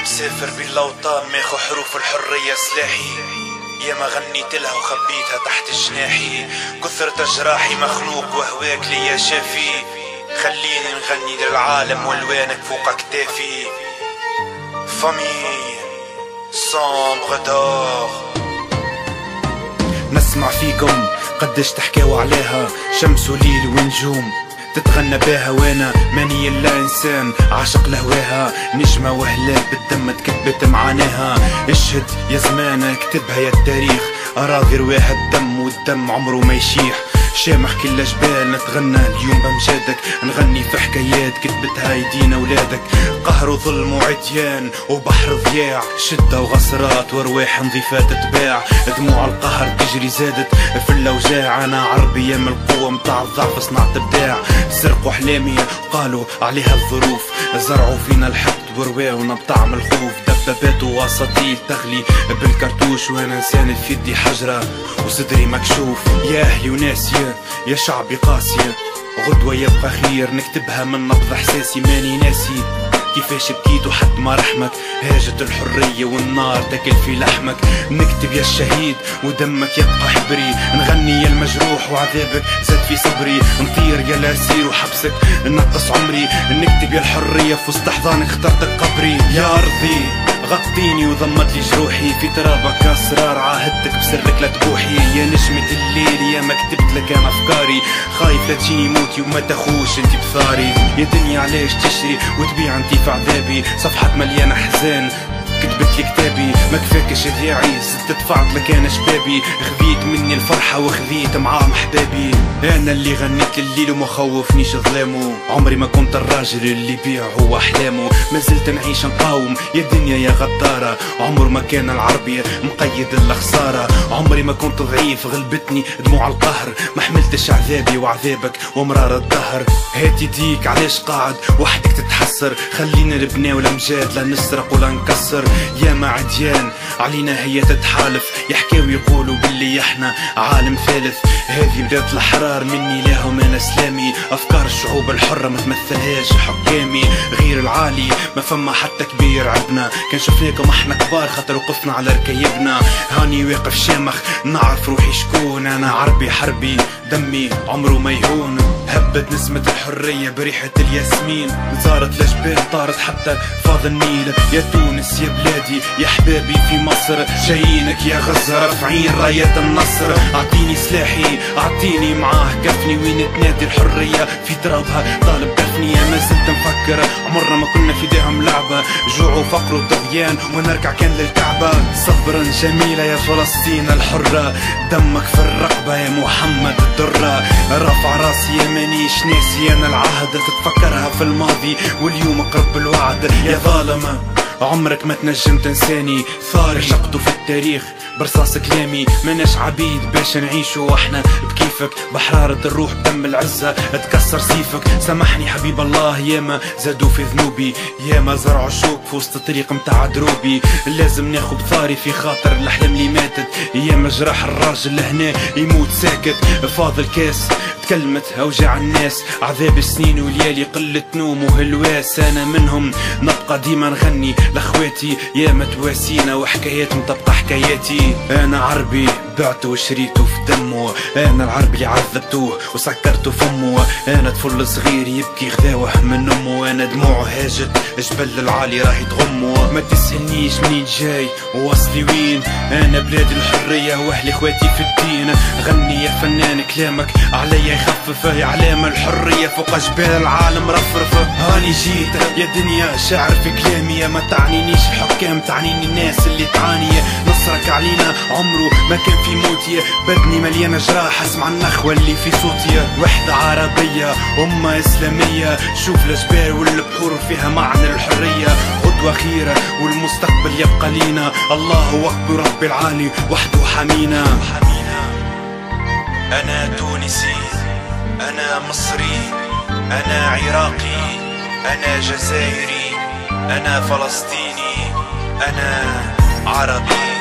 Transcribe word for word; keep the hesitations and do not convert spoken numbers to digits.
مسافر بين الأوطان ماخو حروف الحرية سلاحي، ياما غنيت لها وخبيتها تحت جناحي. كثرة جراحي مخنوق وهواك ليا شافي، خليني نغني للعالم والوانك فوق اكتافي. فامي سامبر دور، نسمع فيكم قديش تحكيو عليها، شمس وليل ونجوم تتغنى بها، وانا ماني الا انسان عاشق لهواها. نجمة وهلال بالدم تكتبت معاناها، اشهد يا زمان اكتبها يا التاريخ. اراضي رواها الدم والدم عمره ما يشيح، شامخ كل جبال نتغنى اليوم بمجادك. نغني في حكايات كتبتها ايدينا ولادك، قهر وظلم وعديان وبحر ضياع، شدة وغسرات وارواح نظيفة تتباع. دموع القهر تجري زادت في الاوجاع، انا عربي يا من القوة متاع الضعف صنعت ابداع. سرقوا احلامي وقالوا عليها الظروف، زرعوا فينا الحقد ورواونا بطعم الخوف. دبابات واساطيل تغلي بالكرتوش، وانا انسان في يدي حجرة وصدري مكشوف. يا اهلي وناسي يا شعبي قاسي، غدوة يبقى خير نكتبها من نبض احساسي. ماني ناسي كيفاش بكيت وحد ما رحمك، هاجت الحرية والنار تاكل في لحمك. نكتب يا الشهيد ودمك يبقى حبري، نغني يا المجروح وعذابك زاد في صبري. نطير يا الاسير وحبسك نقص عمري، نكتب يا الحرية في وسط احضانك اخترتك قبري. يا ارضي غطيني وضمت لي جروحي، في ترابك اسرار عاهدتك بسرك لا تبوحي. يا نجمة الليل يا ما كتبت لك انا افكاري، خايف لا تجيني موتي وما تخوش انتي بثاري. يا دنيا علاش تشري وتبيع انتي في عذابي، صفحات مليانة حزان كتبت لي كتابي. ما كفاكش ذراعي زدت دفعت لك انا شبابي، خذيت مني الفرحة وخذيت معاهم احبابي. انا اللي غنيت الليل وما خوفنيش ظلامه، عمري ما كنت الراجل اللي يبيع هو احلامه. ما زلت نعيش نقاوم يا دنيا يا غدارة، عمر ما كان العربي مقيد الا خسارة. عمري ما كنت ضعيف غلبتني دموع القهر، ما حملتش عذابي وعذابك ومرار الدهر. هاتي ديك علاش قاعد وحدك تتحسر، خلينا نبني ولا مجاد لا نسرق ولا نكسر. يا ما عديان علينا هي تتحالف، يحكيو يقولوا باللي احنا عالم ثالث. هذه بلاد الحرار مني لهم انا سلامي، افكار الشعوب الحرة ما تمثلهاش حكامي. غير العالي ما فما حتى كبير عبنا، كان شفناكم احنا كبار خاطر وقفنا على ركيبنا. هاني واقف شامخ نعرف روحي شكون، انا عربي حربي دمي عمره ما يهون. هبت نسمة الحرية بريحة الياسمين، زارت الجبال طارت حتى فاض النيل. يا تونس يا بلادي يا حبابي في مصر، جايينك يا غزة رافعين رايات النصر. اعطيني سلاحي اعطيني معاه كفني، وين تنادي الحرية في ترابها طالب دفني. ما زلت نفكر عمرنا ما كنا في داهم لعبة، جوع وفقر وطغيان ونرجع كان للكعبة. صبرا جميلة يا فلسطين الحرة، دمك في الرقبة يا محمد الدرة. رافع راسي يا مانيش ناسي انا العهد، تتفكرها في الماضي واليوم قرب الوعد. يا ظالمة عمرك ما تنجم تنساني، ثاري شقته في التاريخ برصاص كلامي. ماناش عبيد باش نعيشو واحنا بكيفك، بحرارة الروح بدم العزة تكسر سيفك. سامحني حبيب الله ياما زادوا في ذنوبي، ياما زرعوا شوك في وسط الطريق متاع دروبي. لازم ناخد ثاري في خاطر الاحلام اللي ماتت، ياما جراح الراجل لهنا يموت ساكت. فاضل كاس تكلمت اوجاع الناس، عذاب السنين وليالي قلة نوم وهلواس. انا منهم نبقى ديما نغني لاخواتي، ياما تواسينا وحكايات مطبقة حكاياتي. انا عربي بعته وشريته في دمه، انا العربي اللي عذبتوه وسكرته فمه. انا طفل صغير يبكي خذاوه من امه، انا دموعه هاجت جبل العالي راهي تغمه. ما تسألنيش منين جاي ووصلي وين، انا بلادي الحرية واهلي اخواتي في الدين. غني يا فنان كلامك عليا يخفف، يا علامة الحرية فوق جبال العالم رفرفة. هاني جيت يا دنيا شاعر في كلامي، ما تعنينيش الحكام تعنيني الناس اللي تعاني. نصرك علينا عمره ما كان في موتي، بدني مليانة جراح اسمع النخوة اللي في صوتي. وحدة عربية أمة إسلامية، شوف الجبال والبحور فيها معنى الحرية. غدوة خيرة والمستقبل يبقى لينا، الله أكبر رب العالي وحده حمينا. أنا تونسي أنا مصري أنا عراقي أنا جزائري أنا فلسطيني أنا عربي.